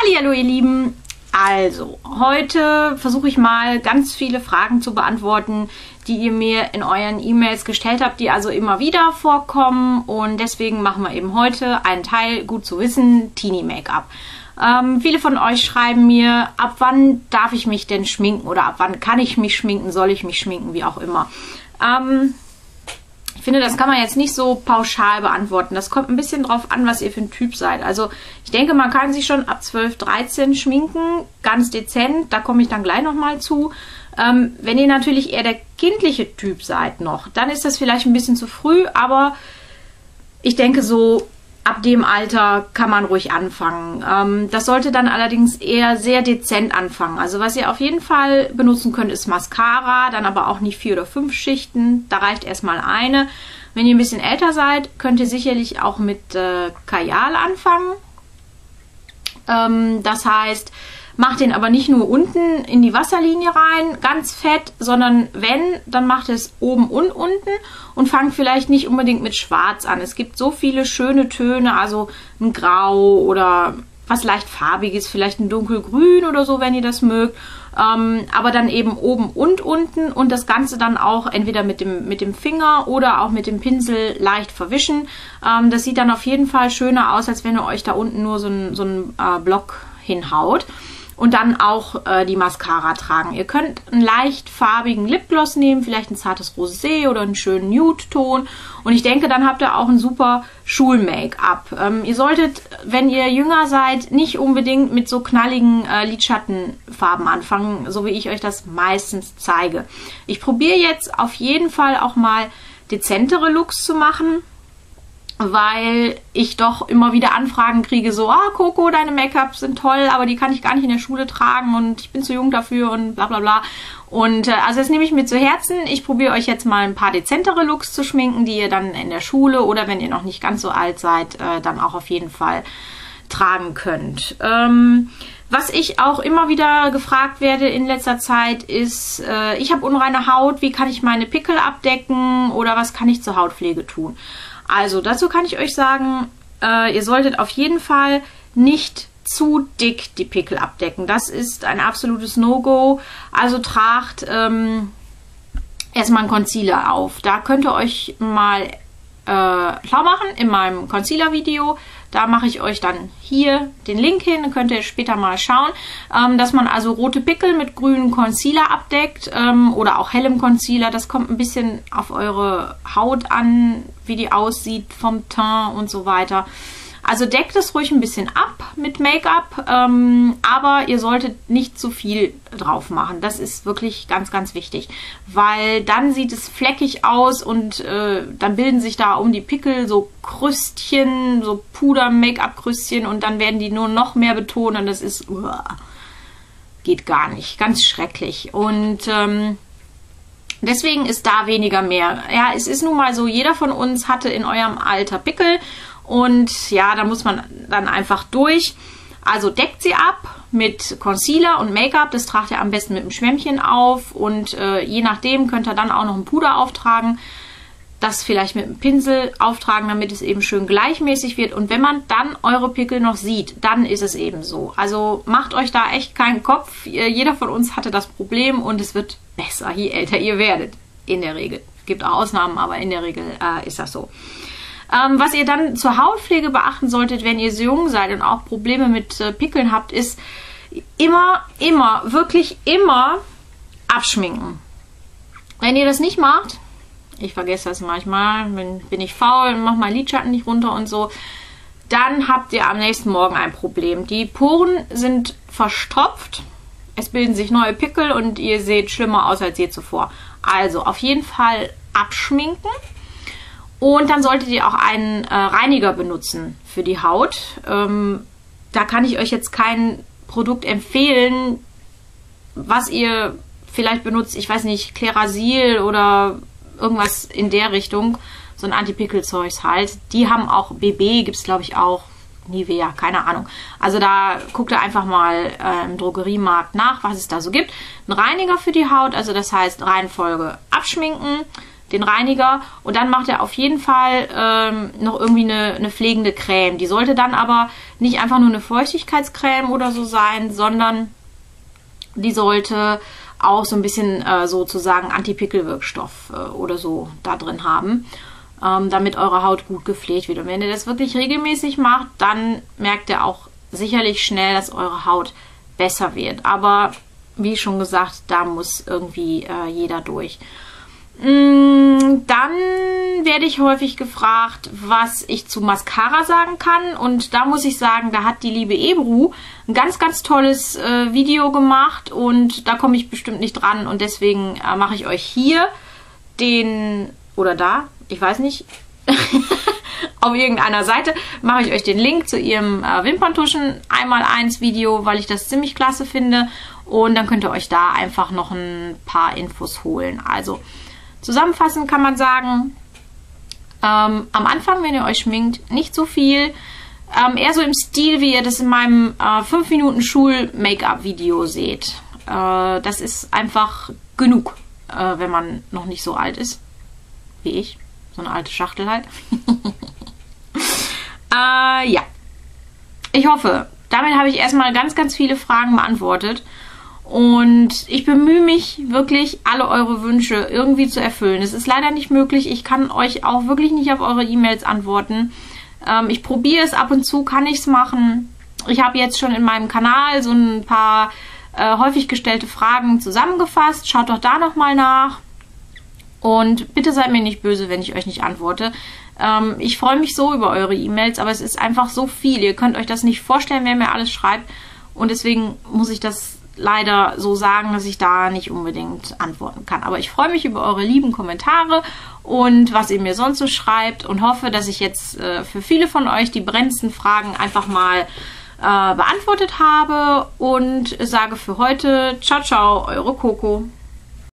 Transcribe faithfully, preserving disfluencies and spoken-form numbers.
Hallihallo ihr Lieben, also heute versuche ich mal ganz viele Fragen zu beantworten, die ihr mir in euren E-Mails gestellt habt, die also immer wieder vorkommen, und deswegen machen wir eben heute einen Teil gut zu wissen, Teenie-Make-up. Ähm, viele von euch schreiben mir, ab wann darf ich mich denn schminken oder ab wann kann ich mich schminken, soll ich mich schminken, wie auch immer. Ähm, Ich finde, das kann man jetzt nicht so pauschal beantworten. Das kommt ein bisschen drauf an, was ihr für ein Typ seid. Also ich denke, man kann sich schon ab zwölf, dreizehn schminken, ganz dezent. Da komme ich dann gleich nochmal zu. Ähm, wenn ihr natürlich eher der kindliche Typ seid noch, dann ist das vielleicht ein bisschen zu früh. Aber ich denke, so ab dem Alter kann man ruhig anfangen. Ähm, das sollte dann allerdings eher sehr dezent anfangen. Also was ihr auf jeden Fall benutzen könnt, ist Mascara, dann aber auch nicht vier oder fünf Schichten. Da reicht erstmal eine. Wenn ihr ein bisschen älter seid, könnt ihr sicherlich auch mit äh, Kajal anfangen. Ähm, das heißt, macht den aber nicht nur unten in die Wasserlinie rein, ganz fett, sondern wenn, dann macht es oben und unten und fangt vielleicht nicht unbedingt mit Schwarz an. Es gibt so viele schöne Töne, also ein Grau oder was leicht farbiges, vielleicht ein dunkelgrün oder so, wenn ihr das mögt. Ähm, aber dann eben oben und unten und das Ganze dann auch entweder mit dem, mit dem Finger oder auch mit dem Pinsel leicht verwischen. Ähm, das sieht dann auf jeden Fall schöner aus, als wenn ihr euch da unten nur so einen so einen, äh, Block hinhaut. Und dann auch äh, die Mascara tragen. Ihr könnt einen leicht farbigen Lipgloss nehmen, vielleicht ein zartes Rosé oder einen schönen Nude-Ton. Und ich denke, dann habt ihr auch ein super Schul-Make-up. Ähm, ihr solltet, wenn ihr jünger seid, nicht unbedingt mit so knalligen äh, Lidschattenfarben anfangen, so wie ich euch das meistens zeige. Ich probiere jetzt auf jeden Fall auch mal dezentere Looks zu machen, weil ich doch immer wieder Anfragen kriege, so, ah, Coco, deine Make-ups sind toll, aber die kann ich gar nicht in der Schule tragen und ich bin zu jung dafür und bla bla bla. Und äh, also das nehme ich mir zu Herzen. Ich probiere euch jetzt mal ein paar dezentere Looks zu schminken, die ihr dann in der Schule oder wenn ihr noch nicht ganz so alt seid, äh, dann auch auf jeden Fall tragen könnt. Ähm, was ich auch immer wieder gefragt werde in letzter Zeit ist, äh, ich habe unreine Haut, wie kann ich meine Pickel abdecken oder was kann ich zur Hautpflege tun? Also dazu kann ich euch sagen, äh, ihr solltet auf jeden Fall nicht zu dick die Pickel abdecken. Das ist ein absolutes No-Go. Also tragt ähm, erstmal einen Concealer auf. Da könnt ihr euch mal äh, schlau machen in meinem Concealer-Video. Da mache ich euch dann hier den Link hin, könnt ihr später mal schauen, ähm, dass man also rote Pickel mit grünem Concealer abdeckt ähm, oder auch hellem Concealer. Das kommt ein bisschen auf eure Haut an, wie die aussieht, vom Teint und so weiter. Also deckt es ruhig ein bisschen ab mit Make-up, ähm, aber ihr solltet nicht zu viel drauf machen. Das ist wirklich ganz, ganz wichtig, weil dann sieht es fleckig aus und äh, dann bilden sich da um die Pickel so Krüstchen, so Puder-Make-up-Krüstchen und dann werden die nur noch mehr betont und das ist, uah, geht gar nicht, ganz schrecklich. Und ähm, deswegen ist da weniger mehr. Ja, es ist nun mal so, jeder von uns hatte in eurem Alter Pickel. Und ja, da muss man dann einfach durch. Also deckt sie ab mit Concealer und Make-up. Das tragt ihr am besten mit einem Schwämmchen auf. Und äh, je nachdem könnt ihr dann auch noch ein Puder auftragen. Das vielleicht mit einem Pinsel auftragen, damit es eben schön gleichmäßig wird. Und wenn man dann eure Pickel noch sieht, dann ist es eben so. Also macht euch da echt keinen Kopf. Jeder von uns hatte das Problem und es wird besser, je älter ihr werdet. In der Regel. Es gibt auch Ausnahmen, aber in der Regel äh, ist das so. Ähm, was ihr dann zur Hautpflege beachten solltet, wenn ihr so jung seid und auch Probleme mit äh, Pickeln habt, ist immer, immer, wirklich immer abschminken. Wenn ihr das nicht macht, ich vergesse das manchmal, bin, bin ich faul, mache mal Lidschatten nicht runter und so, dann habt ihr am nächsten Morgen ein Problem. Die Poren sind verstopft, es bilden sich neue Pickel und ihr seht schlimmer aus als je zuvor. Also auf jeden Fall abschminken. Und dann solltet ihr auch einen äh, Reiniger benutzen für die Haut. Ähm, da kann ich euch jetzt kein Produkt empfehlen, was ihr vielleicht benutzt. Ich weiß nicht, Klerasil oder irgendwas in der Richtung. So ein Anti-Pickel-Zeugs halt. Die haben auch B B, gibt es glaube ich auch. Nivea, keine Ahnung. Also da guckt ihr einfach mal äh, im Drogeriemarkt nach, was es da so gibt. Ein Reiniger für die Haut, also das heißt Reihenfolge abschminken. den Reiniger. Und dann macht er auf jeden Fall ähm, noch irgendwie eine, eine pflegende Creme. Die sollte dann aber nicht einfach nur eine Feuchtigkeitscreme oder so sein, sondern die sollte auch so ein bisschen äh, sozusagen Anti-Pickel-Wirkstoff äh, oder so da drin haben, ähm, damit eure Haut gut gepflegt wird. Und wenn ihr das wirklich regelmäßig macht, dann merkt ihr auch sicherlich schnell, dass eure Haut besser wird. Aber wie schon gesagt, da muss irgendwie äh, jeder durch. Mm, dann werde ich häufig gefragt, was ich zu Mascara sagen kann. Und da muss ich sagen, da hat die liebe Ebru ein ganz, ganz tolles äh, Video gemacht. Und da komme ich bestimmt nicht dran. Und deswegen äh, mache ich euch hier den, oder da, ich weiß nicht, auf irgendeiner Seite mache ich euch den Link zu ihrem äh, Wimperntuschen einmal eins Video, weil ich das ziemlich klasse finde. Und dann könnt ihr euch da einfach noch ein paar Infos holen. Also zusammenfassend kann man sagen, ähm, am Anfang, wenn ihr euch schminkt, nicht so viel. Ähm, eher so im Stil, wie ihr das in meinem äh, fünf Minuten Schul-Make-up-Video seht. Äh, das ist einfach genug, äh, wenn man noch nicht so alt ist, wie ich. So eine alte Schachtel halt. äh, ja. Ich hoffe, damit habe ich erstmal ganz, ganz viele Fragen beantwortet. Und ich bemühe mich wirklich, alle eure Wünsche irgendwie zu erfüllen. Es ist leider nicht möglich. Ich kann euch auch wirklich nicht auf eure E-Mails antworten. Ähm, ich probiere es ab und zu, kann ich es machen. Ich habe jetzt schon in meinem Kanal so ein paar äh, häufig gestellte Fragen zusammengefasst. Schaut doch da nochmal nach. Und bitte seid mir nicht böse, wenn ich euch nicht antworte. Ähm, ich freue mich so über eure E-Mails, aber es ist einfach so viel. Ihr könnt euch das nicht vorstellen, wer mir alles schreibt. Und deswegen muss ich das leider so sagen, dass ich da nicht unbedingt antworten kann. Aber ich freue mich über eure lieben Kommentare und was ihr mir sonst so schreibt und hoffe, dass ich jetzt äh, für viele von euch die brennendsten Fragen einfach mal äh, beantwortet habe und sage für heute ciao, ciao, eure Coco.